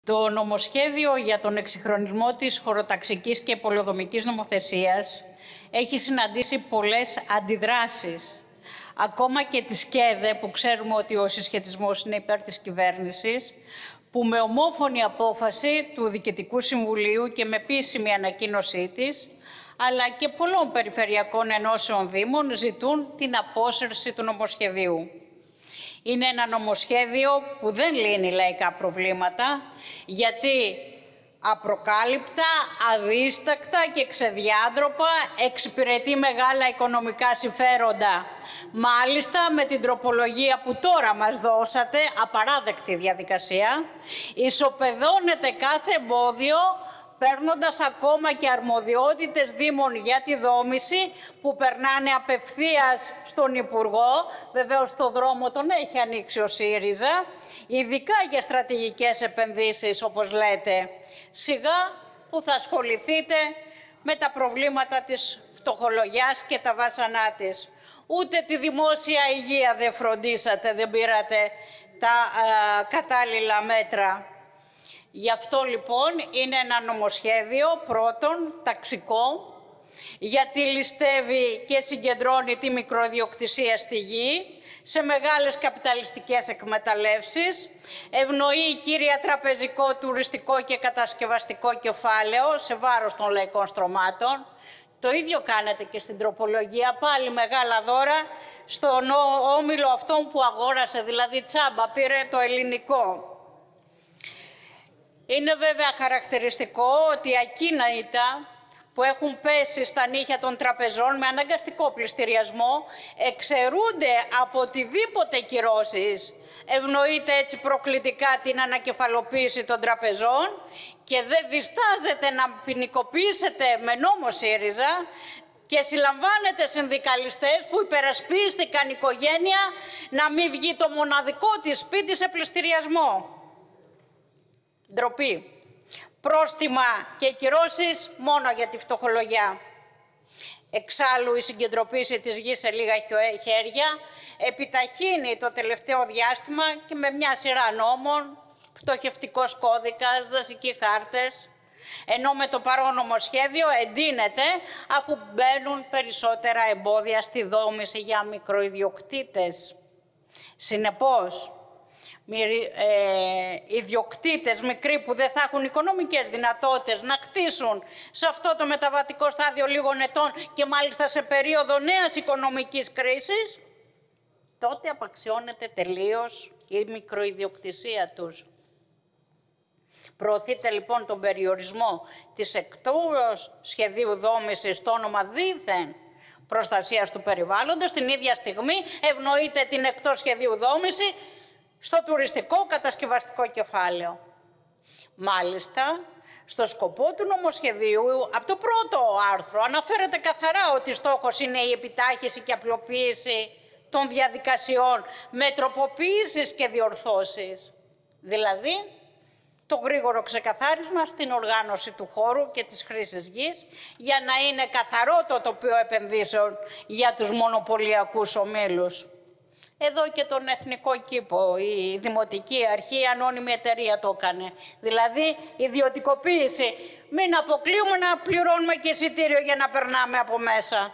Το νομοσχέδιο για τον εξυγχρονισμό της χωροταξικής και πολεοδομικής νομοθεσίας έχει συναντήσει πολλές αντιδράσεις. Ακόμα και τη ΣΚΕΔΕ, που ξέρουμε ότι ο συσχετισμός είναι υπέρ της κυβέρνησης, που με ομόφωνη απόφαση του Διοικητικού Συμβουλίου και με επίσημη ανακοίνωσή της, αλλά και πολλών περιφερειακών ενώσεων δήμων ζητούν την απόσυρση του νομοσχεδίου. Είναι ένα νομοσχέδιο που δεν λύνει λαϊκά προβλήματα, γιατί απροκάλυπτα, αδίστακτα και ξεδιάντροπα εξυπηρετεί μεγάλα οικονομικά συμφέροντα. Μάλιστα, με την τροπολογία που τώρα μας δώσατε, απαράδεκτη διαδικασία, ισοπεδώνεται κάθε εμπόδιο, παίρνοντας ακόμα και αρμοδιότητες δήμων για τη δόμηση που περνάνε απευθείας στον Υπουργό. Βεβαίως το δρόμο τον έχει ανοίξει ο ΣΥΡΙΖΑ, ειδικά για στρατηγικές επενδύσεις, όπως λέτε. Σιγά που θα ασχοληθείτε με τα προβλήματα της φτωχολογιάς και τα βάσανά της. Ούτε τη δημόσια υγεία δεν φροντίσατε, δεν πήρατε τα κατάλληλα μέτρα. Γι' αυτό λοιπόν είναι ένα νομοσχέδιο πρώτον ταξικό, γιατί ληστεύει και συγκεντρώνει τη μικροϊδιοκτησία στη γη σε μεγάλες καπιταλιστικές εκμεταλλεύσεις, ευνοεί κύρια τραπεζικό, τουριστικό και κατασκευαστικό κεφάλαιο σε βάρος των λαϊκών στρωμάτων. Το ίδιο κάνετε και στην τροπολογία, πάλι μεγάλα δώρα στον όμιλο αυτόν που αγόρασε, δηλαδή τσάμπα, πήρε το ελληνικό. Είναι βέβαια χαρακτηριστικό ότι οι ακίνητα που έχουν πέσει στα νύχια των τραπεζών με αναγκαστικό πληστηριασμό εξαιρούνται από οτιδήποτε κυρώσεις. Ευνοείται έτσι προκλητικά την ανακεφαλοποίηση των τραπεζών και δεν διστάζετε να ποινικοποιήσετε με νόμο ΣΥΡΙΖΑ και συλλαμβάνετε συνδικαλιστές που υπερασπίστηκαν οικογένεια να μην βγει το μοναδικό της σπίτι σε πληστηριασμό. Ντροπή. Πρόστιμα και κυρώσεις μόνο για τη φτωχολογιά. Εξάλλου η συγκεντρωποίηση της γης σε λίγα χέρια επιταχύνει το τελευταίο διάστημα και με μια σειρά νόμων, πτωχευτικός κώδικας, δασικοί χάρτες, ενώ με το παρόν νομοσχέδιο εντείνεται αφού μπαίνουν περισσότερα εμπόδια στη δόμηση για μικροϊδιοκτήτες. Συνεπώς, ιδιοκτήτες μικροί που δεν θα έχουν οικονομικές δυνατότητες να κτίσουν σε αυτό το μεταβατικό στάδιο λίγων ετών και μάλιστα σε περίοδο νέας οικονομικής κρίσης, τότε απαξιώνεται τελείως η μικροϊδιοκτησία τους. Προωθείτε λοιπόν τον περιορισμό της εκτός σχεδίου δόμησης στο όνομα δήθεν προστασίας του περιβάλλοντος, την ίδια στιγμή ευνοείται την εκτός σχεδίου δόμηση στο τουριστικό κατασκευαστικό κεφάλαιο. Μάλιστα, στο σκοπό του νομοσχεδίου, από το πρώτο άρθρο, αναφέρεται καθαρά ότι στόχος είναι η επιτάχυνση και απλοποίηση των διαδικασιών με τροποποιήσεις και διορθώσεις. Δηλαδή, το γρήγορο ξεκαθάρισμα στην οργάνωση του χώρου και της χρήσης γης για να είναι καθαρό το τοπίο επενδύσεων για τους μονοπωλιακούς ομίλους. Εδώ και τον Εθνικό Κήπο, η Δημοτική Αρχή, η ανώνυμη εταιρεία το έκανε. Δηλαδή, ιδιωτικοποίηση. Μην αποκλείουμε να πληρώνουμε και εισιτήριο για να περνάμε από μέσα.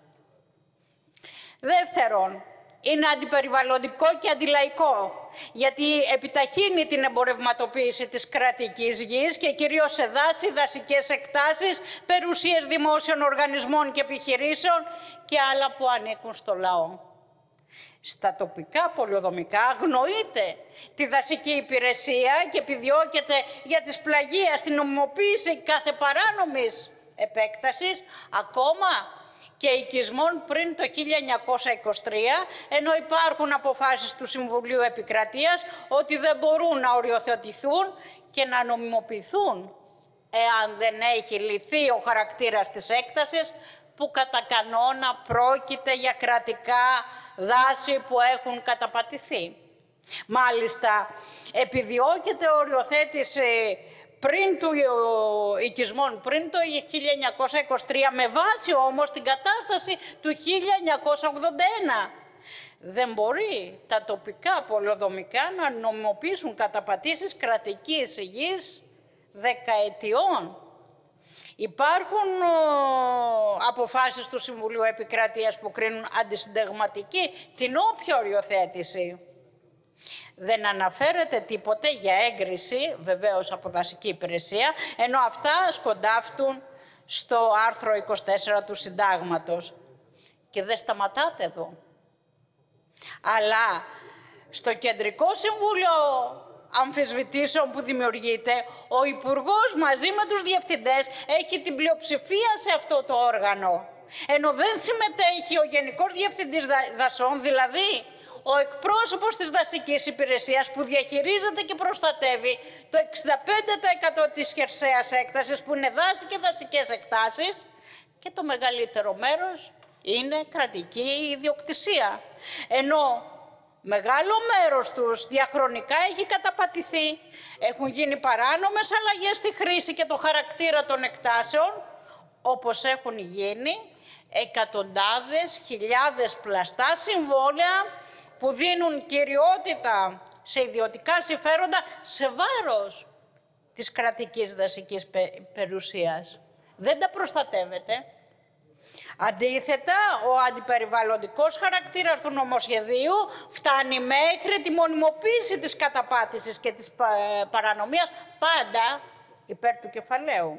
Δεύτερον, είναι αντιπεριβαλλοντικό και αντιλαϊκό, γιατί επιταχύνει την εμπορευματοποίηση της κρατικής γης και κυρίως σε δάση, δασικές εκτάσεις, περιουσίες δημόσιων οργανισμών και επιχειρήσεων και άλλα που ανήκουν στο λαό. Στα τοπικά πολεοδομικά αγνοείται τη δασική υπηρεσία και επιδιώκεται για τις πλαγίες την νομιμοποίηση κάθε παράνομης επέκτασης, ακόμα και οικισμών πριν το 1923, ενώ υπάρχουν αποφάσεις του Συμβουλίου Επικρατείας ότι δεν μπορούν να οριοθετηθούν και να νομιμοποιηθούν εάν δεν έχει λυθεί ο χαρακτήρας της έκτασης, που κατά κανόνα πρόκειται για κρατικά δάση που έχουν καταπατηθεί. Μάλιστα, επιδιώκεται οριοθέτηση πριν του οικισμών, πριν το 1923, με βάση όμως την κατάσταση του 1981. Δεν μπορεί τα τοπικά πολεοδομικά να νομιμοποιήσουν καταπατήσεις κρατικής γης δεκαετιών. Υπάρχουν αποφάσεις του Συμβουλίου Επικρατείας που κρίνουν αντισυνταγματική την όποια οριοθέτηση. Δεν αναφέρεται τίποτε για έγκριση, βεβαίως από δασική υπηρεσία, ενώ αυτά σκοντάφτουν στο άρθρο 24 του Συντάγματος. Και δεν σταματάτε εδώ. Αλλά στο Κεντρικό Συμβούλιο Αμφισβητήσεων που δημιουργείται, ο Υπουργός μαζί με τους διευθυντές έχει την πλειοψηφία σε αυτό το όργανο. Ενώ δεν συμμετέχει ο Γενικός Διευθυντής Δασών, δηλαδή ο εκπρόσωπος της δασικής υπηρεσίας που διαχειρίζεται και προστατεύει το 65% της χερσαίας έκτασης, που είναι δάση και δασικές εκτάσεις, και το μεγαλύτερο μέρος είναι κρατική ιδιοκτησία. Ενώ μεγάλο μέρος τους διαχρονικά έχει καταπατηθεί, έχουν γίνει παράνομες αλλαγές στη χρήση και το χαρακτήρα των εκτάσεων, όπως έχουν γίνει εκατοντάδες χιλιάδες πλαστά συμβόλαια που δίνουν κυριότητα σε ιδιωτικά συμφέροντα σε βάρος της κρατικής δασικής περιουσίας. Δεν τα προστατεύεται. Αντίθετα, ο αντιπεριβαλλοντικός χαρακτήρας του νομοσχεδίου φτάνει μέχρι τη μονιμοποίηση της καταπάτησης και της παρανομίας, πάντα υπέρ του κεφαλαίου.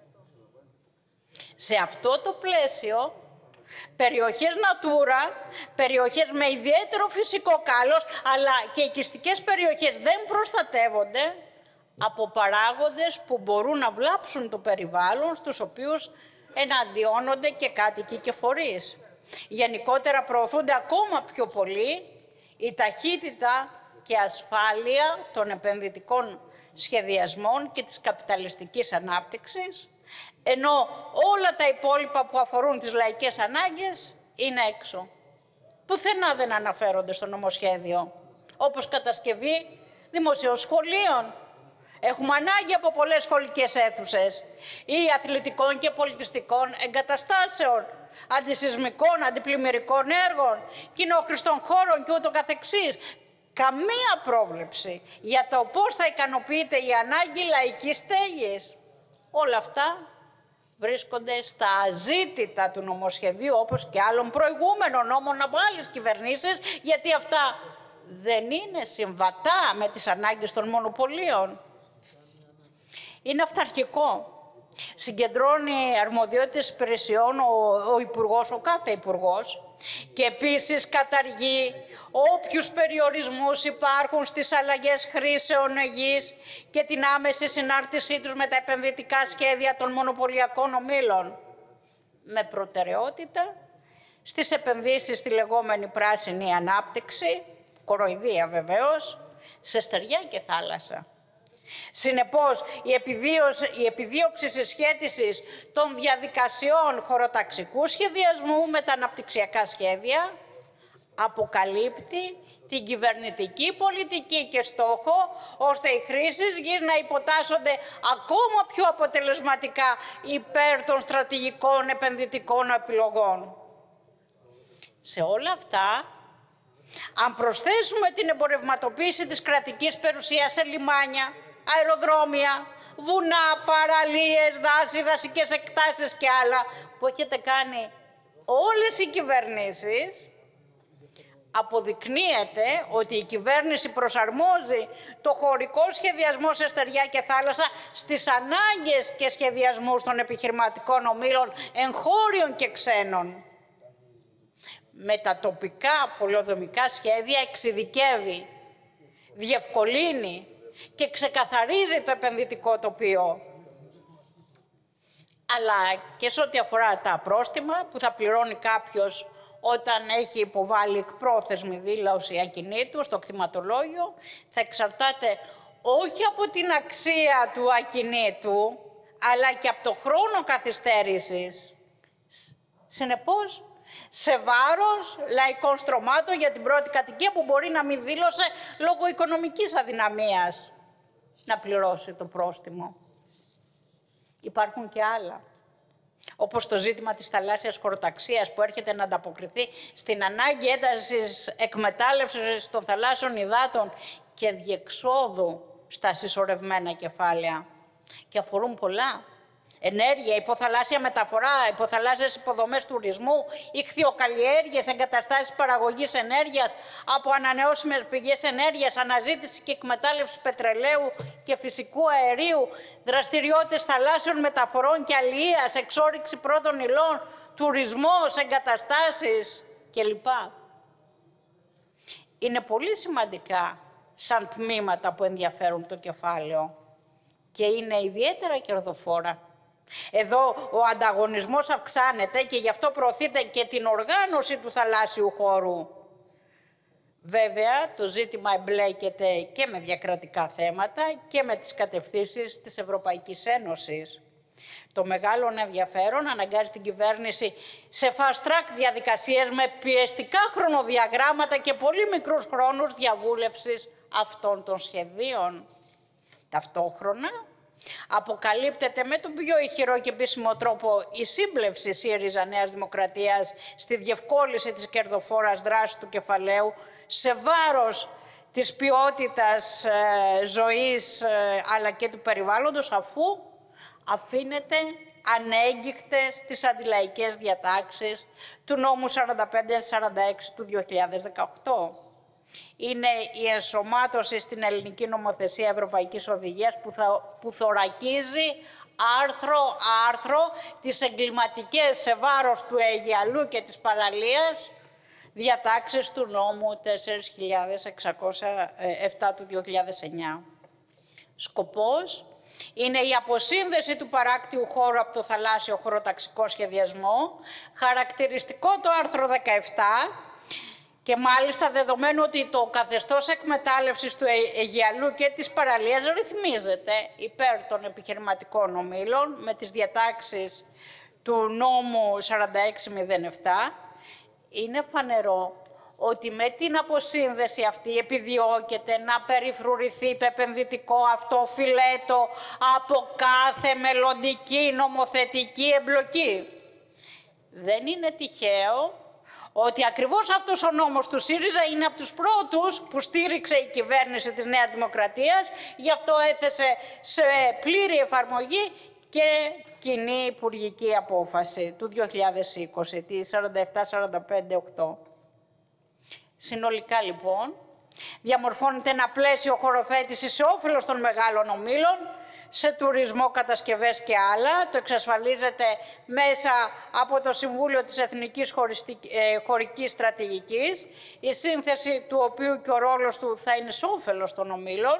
Σε αυτό το πλαίσιο, περιοχές Natura, περιοχές με ιδιαίτερο φυσικό κάλος, αλλά και οικιστικές περιοχές δεν προστατεύονται από παράγοντες που μπορούν να βλάψουν το περιβάλλον, στους οποίους εναντιώνονται και κάτοικοι και φορείς. Γενικότερα προωθούνται ακόμα πιο πολύ η ταχύτητα και ασφάλεια των επενδυτικών σχεδιασμών και της καπιταλιστικής ανάπτυξης, ενώ όλα τα υπόλοιπα που αφορούν τις λαϊκές ανάγκες είναι έξω. Πουθενά δεν αναφέρονται στο νομοσχέδιο, όπως κατασκευή δημοσίων σχολείων. Έχουμε ανάγκη από πολλές σχολικές αίθουσες ή αθλητικών και πολιτιστικών εγκαταστάσεων, αντισυσμικών, αντιπλημμυρικών έργων, κοινόχρηστων χώρων και ούτω καθεξής. Καμία πρόβλεψη για το πώς θα ικανοποιείται η ανάγκη λαϊκής στέγης. Όλα αυτά βρίσκονται στα αζήτητα του νομοσχεδίου, όπως και άλλων προηγούμενων νόμων από άλλες κυβερνήσεις, γιατί αυτά δεν είναι συμβατά με τις ανάγκες των μονοπωλίων. Είναι αυταρχικό. Συγκεντρώνει αρμοδιότητες υπηρεσιών ο Υπουργός, ο κάθε Υπουργός, και επίσης καταργεί όποιους περιορισμούς υπάρχουν στις αλλαγές χρήσεων γης και την άμεση συνάρτησή τους με τα επενδυτικά σχέδια των μονοπωλιακών ομίλων, με προτεραιότητα στις επενδύσεις στη λεγόμενη πράσινη ανάπτυξη, κοροϊδία βεβαίως, σε στεριά και θάλασσα. Συνεπώς, η επιδίωξη συσχέτισης των διαδικασιών χωροταξικού σχεδιασμού με τα αναπτυξιακά σχέδια αποκαλύπτει την κυβερνητική πολιτική και στόχο, ώστε οι χρήσεις γης να υποτάσσονται ακόμα πιο αποτελεσματικά υπέρ των στρατηγικών επενδυτικών επιλογών. Σε όλα αυτά, αν προσθέσουμε την εμπορευματοποίηση της κρατικής περιουσίας σε λιμάνια, αεροδρόμια, βουνά, παραλίες, δάση, δασικές εκτάσεις και άλλα που έχετε κάνει όλες οι κυβερνήσεις, αποδεικνύεται ότι η κυβέρνηση προσαρμόζει το χωρικό σχεδιασμό σε στεριά και θάλασσα στις ανάγκες και σχεδιασμούς των επιχειρηματικών ομίλων εγχώριων και ξένων. Με τα τοπικά πολεοδομικά σχέδια εξειδικεύει, διευκολύνει και ξεκαθαρίζει το επενδυτικό τοπίο. Αλλά και σε ό,τι αφορά τα πρόστιμα που θα πληρώνει κάποιος όταν έχει υποβάλει εκπρόθεσμη δήλωση ακινήτου στο κτηματολόγιο, θα εξαρτάται όχι από την αξία του ακινήτου, αλλά και από το χρόνο καθυστέρησης. Συνεπώς, σε βάρος λαϊκών στρωμάτων για την πρώτη κατοικία που μπορεί να μην δήλωσε λόγω οικονομικής αδυναμίας να πληρώσει το πρόστιμο. Υπάρχουν και άλλα. όπως το ζήτημα της θαλάσσιας χωροταξίας που έρχεται να ανταποκριθεί στην ανάγκη έντασης εκμετάλλευσης των θαλάσσιων υδάτων και διεξόδου στα συσσωρευμένα κεφάλαια. Και αφορούν πολλά. Ενέργεια, υποθαλάσσια μεταφορά, υποθαλάσσιες υποδομές τουρισμού, ιχθυοκαλλιέργειες, εγκαταστάσεις παραγωγής ενέργειας από ανανεώσιμες πηγές ενέργειας, αναζήτηση και εκμετάλλευση πετρελαίου και φυσικού αερίου, δραστηριότητες θαλάσσιων μεταφορών και αλληλείας, εξόρυξη πρώτων υλών, τουρισμός, εγκαταστάσεις κλπ. Είναι πολύ σημαντικά σαν τμήματα που ενδιαφέρουν το κεφάλαιο και είναι ιδιαίτερα κερδοφόρα. Εδώ ο ανταγωνισμός αυξάνεται και γι' αυτό προωθείται και την οργάνωση του θαλάσσιου χώρου. Βέβαια, το ζήτημα εμπλέκεται και με διακρατικά θέματα και με τις κατευθύνσεις της Ευρωπαϊκής Ένωσης. Το μεγάλο ενδιαφέρον αναγκάζει την κυβέρνηση σε fast track διαδικασίες με πιεστικά χρονοδιαγράμματα και πολύ μικρούς χρόνους διαβούλευσης αυτών των σχεδίων. Ταυτόχρονα, αποκαλύπτεται με τον πιο ηχηρό και επίσημο τρόπο η σύμπλευση ΣΥΡΙΖΑ Νέας Δημοκρατίας στη διευκόλυνση της κερδοφόρας δράσης του κεφαλαίου σε βάρος της ποιότητας ζωής αλλά και του περιβάλλοντος, αφού αφήνεται ανέγγικτες τις αντιλαϊκές διατάξεις του νόμου 4546 του 2018. Είναι η ενσωμάτωση στην ελληνική νομοθεσία Ευρωπαϊκής Οδηγίας που θωρακίζει άρθρο-άρθρο τις εγκληματικές σε βάρος του Αιγιαλού και της παραλίας διατάξεις του νόμου 4.607 του 2009. Σκοπός είναι η αποσύνδεση του παράκτιου χώρου από το θαλάσσιο χωροταξικό σχεδιασμό, χαρακτηριστικό το άρθρο 17, και μάλιστα δεδομένου ότι το καθεστώς εκμετάλλευσης του Αιγιαλού και της παραλίας ρυθμίζεται υπέρ των επιχειρηματικών ομίλων με τις διατάξεις του νόμου 4607, είναι φανερό ότι με την αποσύνδεση αυτή επιδιώκεται να περιφρουρηθεί το επενδυτικό αυτό φιλέτο από κάθε μελλοντική νομοθετική εμπλοκή. Δεν είναι τυχαίο ότι ακριβώς αυτός ο νόμος του ΣΥΡΙΖΑ είναι από τους πρώτους που στήριξε η κυβέρνηση της Νέας Δημοκρατίας, γι' αυτό έθεσε σε πλήρη εφαρμογή και κοινή υπουργική απόφαση του 2020, τη 47-45-8. Συνολικά λοιπόν διαμορφώνεται ένα πλαίσιο χωροθέτησης σε όφελος των μεγάλων ομίλων, σε τουρισμό, κατασκευές και άλλα. Το εξασφαλίζεται μέσα από το Συμβούλιο της Εθνικής Χωρικής Στρατηγικής, η σύνθεση του οποίου και ο ρόλος του θα είναι σε όφελος των ομίλων,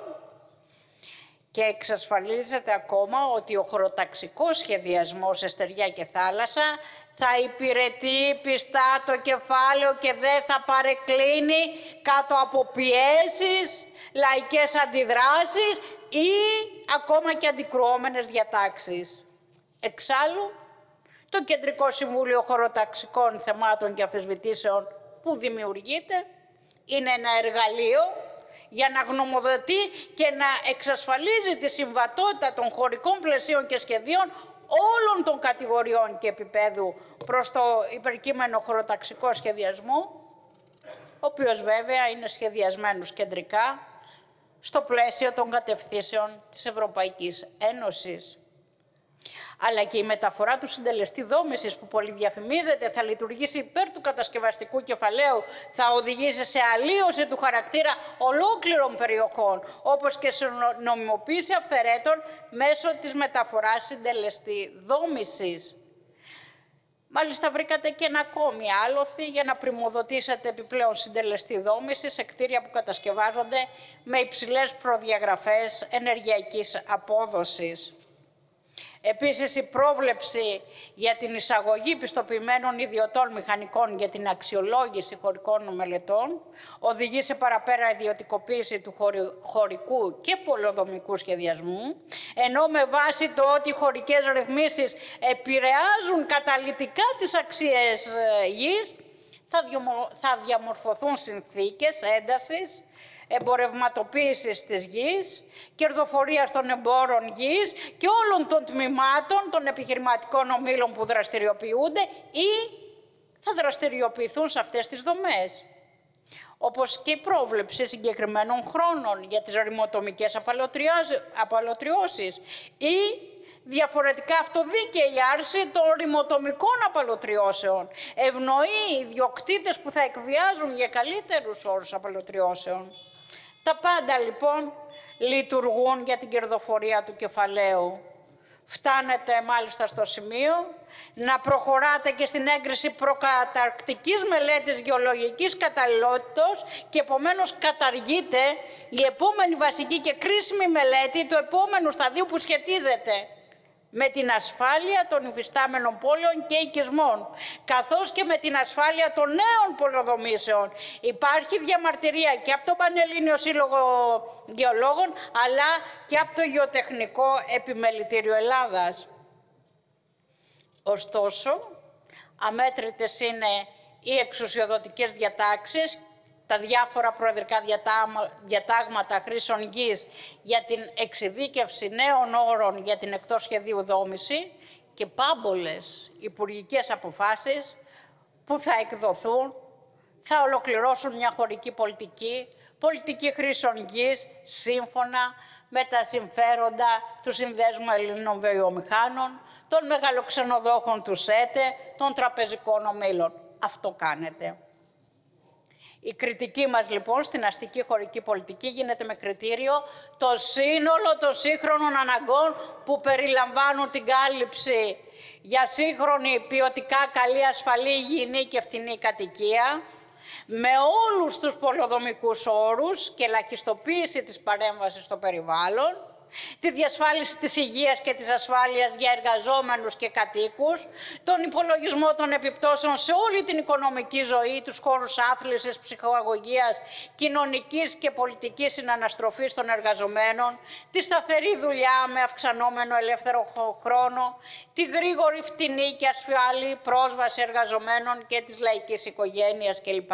και εξασφαλίζεται ακόμα ότι ο χωροταξικός σχεδιασμός σε στεριά και θάλασσα θα υπηρετεί πιστά το κεφάλαιο και δεν θα παρεκκλίνει κάτω από πιέσεις, λαϊκές αντιδράσεις ή ακόμα και αντικρουόμενες διατάξεις. Εξάλλου, το Κεντρικό Συμβούλιο Χωροταξικών Θεμάτων και Αμφισβητήσεων που δημιουργείται είναι ένα εργαλείο για να γνωμοδοτεί και να εξασφαλίζει τη συμβατότητα των χωρικών πλαισίων και σχεδίων όλων των κατηγοριών και επίπεδου προς το υπερκείμενο χωροταξικό σχεδιασμό, ο οποίος βέβαια είναι σχεδιασμένος κεντρικά στο πλαίσιο των κατευθύνσεων της Ευρωπαϊκής Ένωσης. Αλλά και η μεταφορά του συντελεστή δόμησης που πολυδιαφημίζεται θα λειτουργήσει υπέρ του κατασκευαστικού κεφαλαίου, θα οδηγήσει σε αλλίωση του χαρακτήρα ολόκληρων περιοχών, όπως και σε νομιμοποίηση αυθαιρέτων μέσω της μεταφοράς συντελεστή δόμησης. Μάλιστα βρήκατε και ένα ακόμη άλοθη για να πρημοδοτήσετε επιπλέον συντελεστή δόμηση σε κτίρια που κατασκευάζονται με υψηλές προδιαγραφές ενεργειακής απόδοσης. Επίσης, η πρόβλεψη για την εισαγωγή πιστοποιημένων ιδιωτών μηχανικών για την αξιολόγηση χωρικών μελετών οδηγεί σε παραπέρα ιδιωτικοποίηση του χωρικού και πολεοδομικού σχεδιασμού, ενώ με βάση το ότι οι χωρικές ρυθμίσεις επηρεάζουν καταλυτικά τις αξίες γης, θα διαμορφωθούν συνθήκες έντασης εμπορευματοποίησης της γης, κερδοφορίας των εμπόρων γης και όλων των τμήματων των επιχειρηματικών ομίλων που δραστηριοποιούνται ή θα δραστηριοποιηθούν σε αυτές τις δομές. Όπως και η πρόβλεψη συγκεκριμένων χρόνων για τις ρημοτομικές απαλωτριώσεις ή διαφορετικά αυτοδίκαιη άρση των ρημοτομικών απαλωτριώσεων. Ευνοεί ιδιοκτήτες που θα εκβιάζουν για καλύτερους όρους απαλωτριώσεων. Τα πάντα λοιπόν λειτουργούν για την κερδοφορία του κεφαλαίου. Φτάνετε μάλιστα στο σημείο να προχωράτε και στην έγκριση προκαταρκτικής μελέτης γεωλογικής καταλληλότητος και επομένως καταργείται η επόμενη βασική και κρίσιμη μελέτη του επόμενου σταδίου που σχετίζεται με την ασφάλεια των υφιστάμενων πόλεων και οικισμών, καθώς και με την ασφάλεια των νέων πολεοδομήσεων. Υπάρχει διαμαρτυρία και από τον Πανελλήνιο Σύλλογο Γεωλόγων, αλλά και από το Γεωτεχνικό Επιμελητήριο Ελλάδας. Ωστόσο, αμέτρητες είναι οι εξουσιοδοτικές διατάξεις, τα διάφορα προεδρικά διατάγματα χρήσεων γης για την εξειδίκευση νέων όρων για την εκτός σχεδίου δόμηση και πάμπολες υπουργικές αποφάσεις που θα εκδοθούν, θα ολοκληρώσουν μια χωρική πολιτική χρήσεων γης σύμφωνα με τα συμφέροντα του Συνδέσμου Ελλήνων Βιομηχάνων, των μεγαλοξενοδόχων του ΣΕΤΕ, των τραπεζικών ομίλων. Αυτό κάνετε. Η κριτική μας λοιπόν στην αστική χωρική πολιτική γίνεται με κριτήριο το σύνολο των σύγχρονων αναγκών που περιλαμβάνουν την κάλυψη για σύγχρονη, ποιοτικά καλή, ασφαλή, υγιεινή και φτηνή κατοικία, με όλους τους πολεοδομικούς όρους και ελαχιστοποίηση της παρέμβασης στο περιβάλλον, τη διασφάλιση της υγείας και της ασφάλειας για εργαζόμενους και κατοίκους, τον υπολογισμό των επιπτώσεων σε όλη την οικονομική ζωή, τους χώρους άθλησης, ψυχαγωγίας, κοινωνικής και πολιτικής συναναστροφής των εργαζομένων, τη σταθερή δουλειά με αυξανόμενο ελεύθερο χρόνο, τη γρήγορη, φτηνή και ασφαλή πρόσβαση εργαζομένων και της λαϊκής οικογένειας κλπ.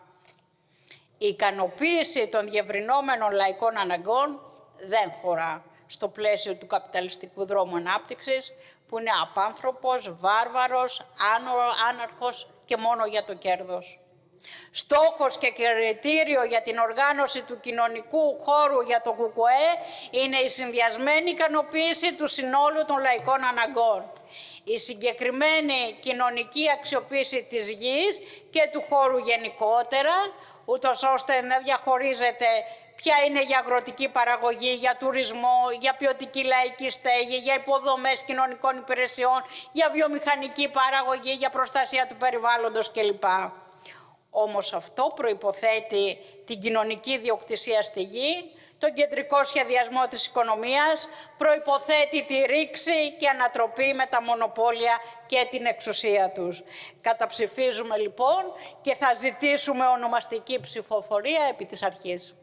Η ικανοποίηση των διευρυνόμενων λαϊκών αναγκών δεν χωρά στο πλαίσιο του καπιταλιστικού δρόμου ανάπτυξης, που είναι απάνθρωπος, βάρβαρος, άναρχος και μόνο για το κέρδος. Στόχος και κριτήριο για την οργάνωση του κοινωνικού χώρου για το ΚΚΕ είναι η συνδυασμένη ικανοποίηση του συνόλου των λαϊκών αναγκών. Η συγκεκριμένη κοινωνική αξιοποίηση της γης και του χώρου γενικότερα, ούτως ώστε να διαχωρίζεται ποια είναι για αγροτική παραγωγή, για τουρισμό, για ποιοτική λαϊκή στέγη, για υποδομές κοινωνικών υπηρεσιών, για βιομηχανική παραγωγή, για προστασία του περιβάλλοντος κλπ. Όμως αυτό προϋποθέτει την κοινωνική ιδιοκτησία στη γη, τον κεντρικό σχεδιασμό της οικονομίας, προϋποθέτει τη ρήξη και ανατροπή με τα μονοπόλια και την εξουσία τους. Καταψηφίζουμε λοιπόν και θα ζητήσουμε ονομαστική ψηφοφορία επί της αρχής.